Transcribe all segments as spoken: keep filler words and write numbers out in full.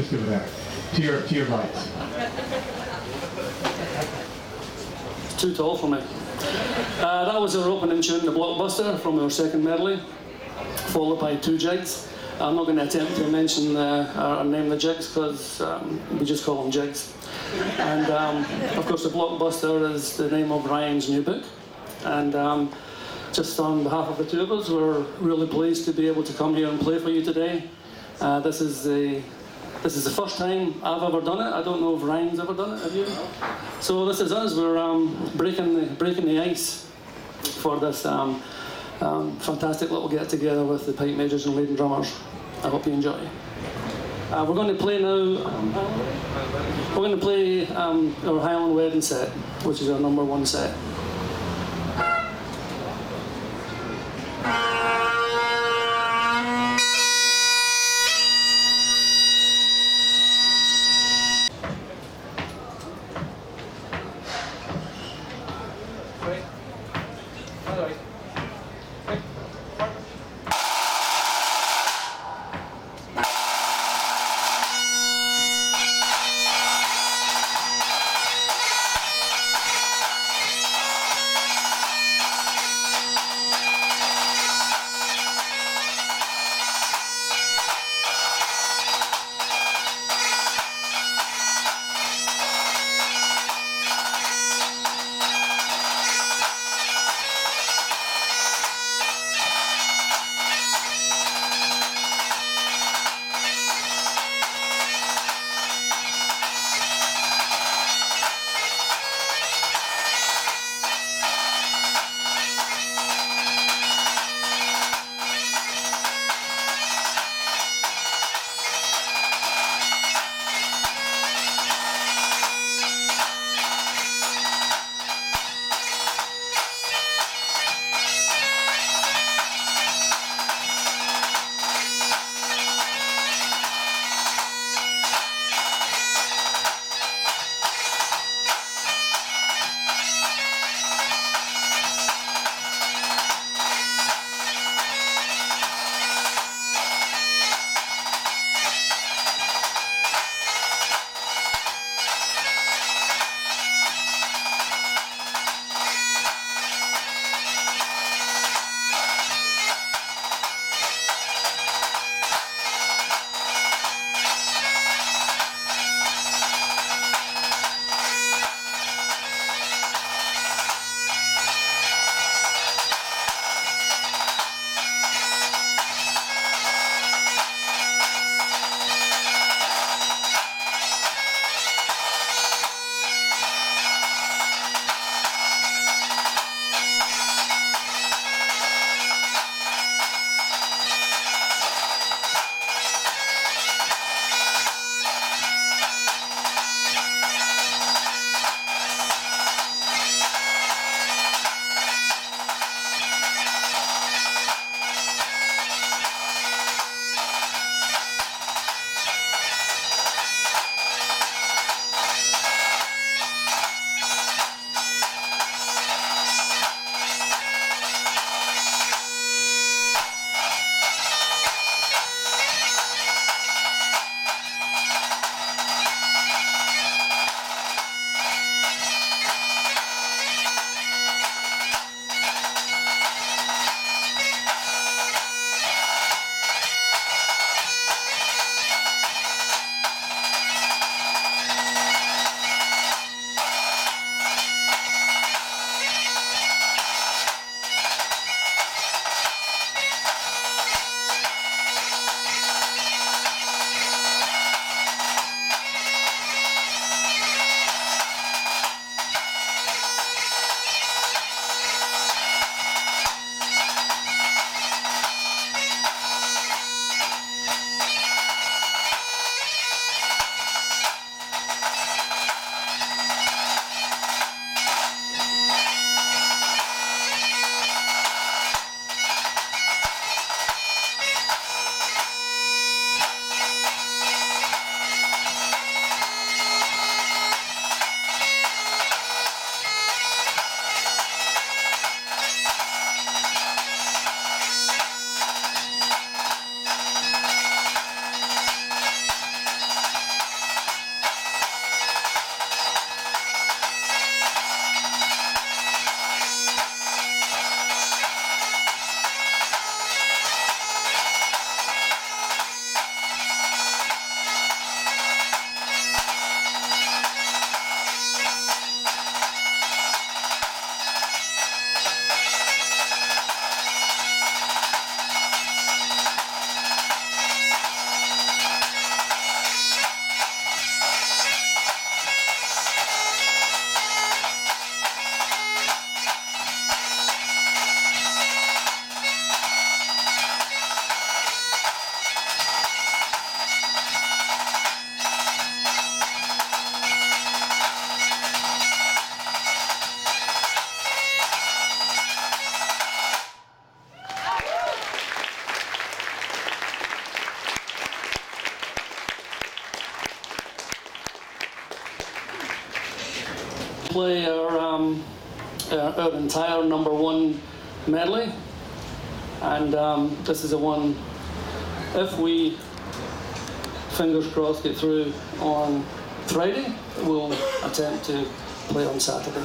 just over there. To your, to your right. It's too tall for me. Uh, that was our opening tune, the Blockbuster, from our second medley, followed by two jigs. I'm not going to attempt to mention uh, or name the jigs because um, we just call them jigs. And um, of course, the Blockbuster is the name of Ryan's new book. And um, just on behalf of the two of us, we're really pleased to be able to come here and play for you today. Uh, this is the this is the first time I've ever done it. I don't know if Ryan's ever done it. Have you? So this is us. We're um, breaking the breaking the ice for this um, um, fantastic little get together with the pipe majors and leading drummers. I hope you enjoy. Uh, we're going to play now. Um, we're going to play um, our Highland Wedding set, which is our number one set. Bye. play our, um, our, our entire number one medley. And um, this is the one, if we, fingers crossed, get through on Friday, we'll attempt to play on Saturday.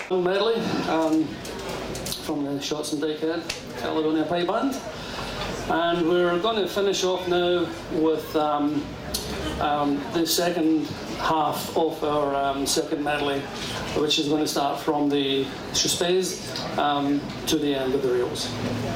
Medley um, from the Shots and Dykehead Caledonia Pipe Band, and we're going to finish off now with um, um, the second half of our um, second medley, which is going to start from the Speirs um, to the end of the reels.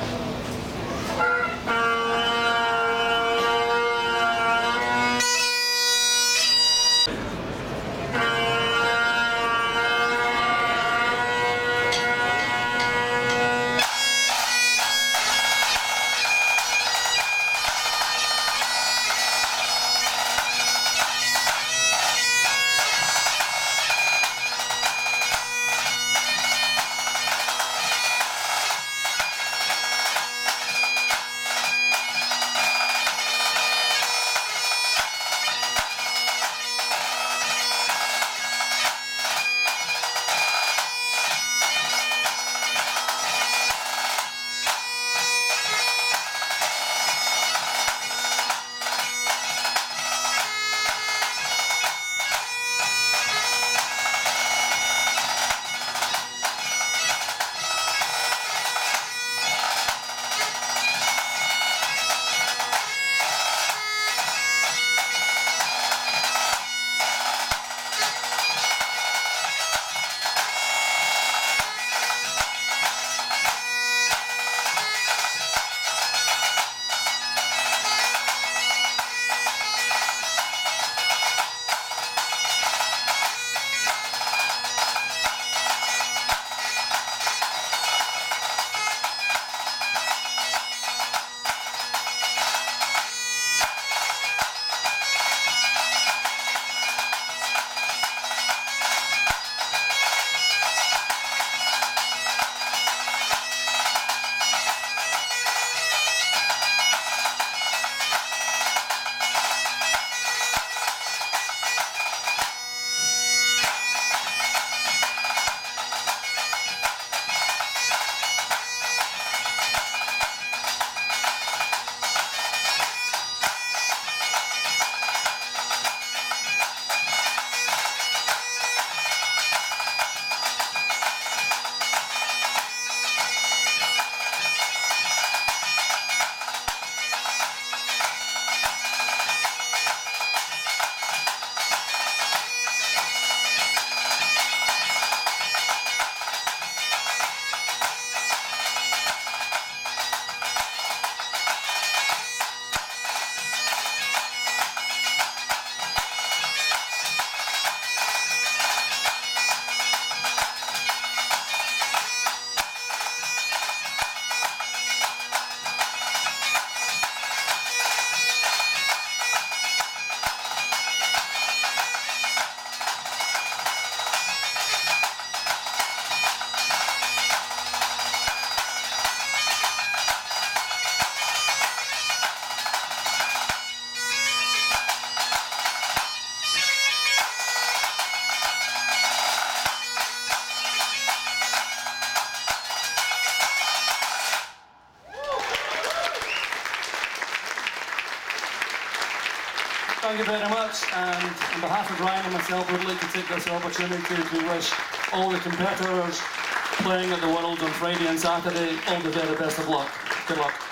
Thank you very much, and on behalf of Ryan and myself, we'd like to take this opportunity to wish all the competitors playing at the Worlds on Friday and Saturday all the very best of luck. Good luck.